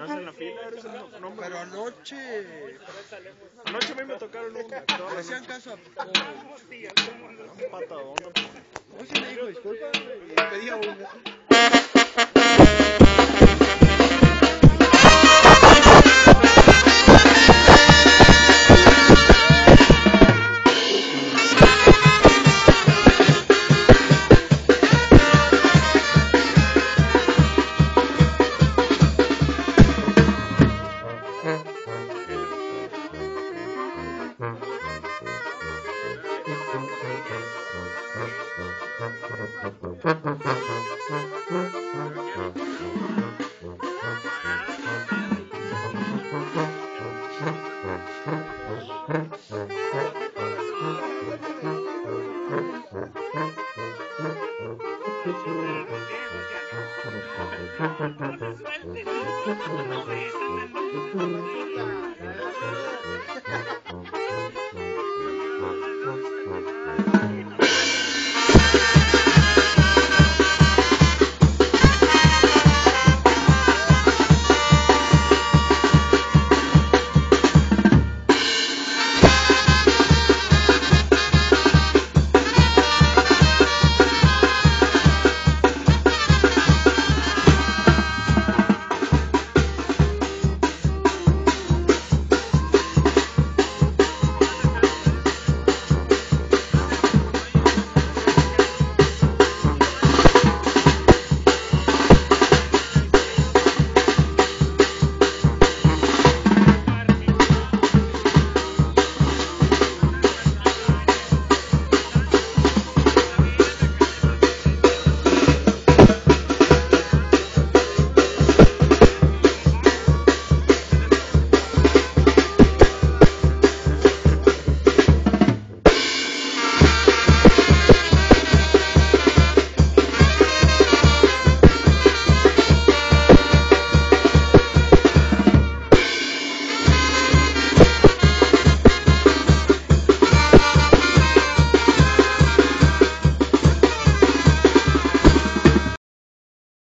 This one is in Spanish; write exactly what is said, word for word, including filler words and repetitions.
Estás en la fila, eres un no, no, Pero anoche. Anoche a mí me tocaron un. Le hacían caso a. Un patadón. No, sí me dijo disculpa y pedía una.